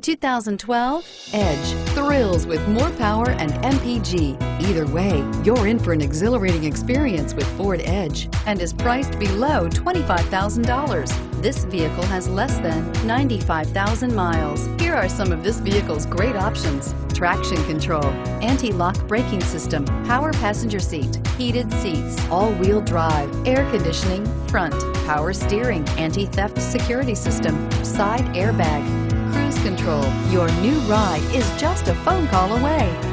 2012 Edge thrills with more power and MPG. Either way, you're in for an exhilarating experience with Ford Edge and is priced below $25,000. This vehicle has less than 95,000 miles. Here are some of this vehicle's great options: traction control, anti-lock braking system, power passenger seat, heated seats, all-wheel drive, air conditioning, front, power steering, anti-theft security system, side airbag, cruise control. Your new ride is just a phone call away.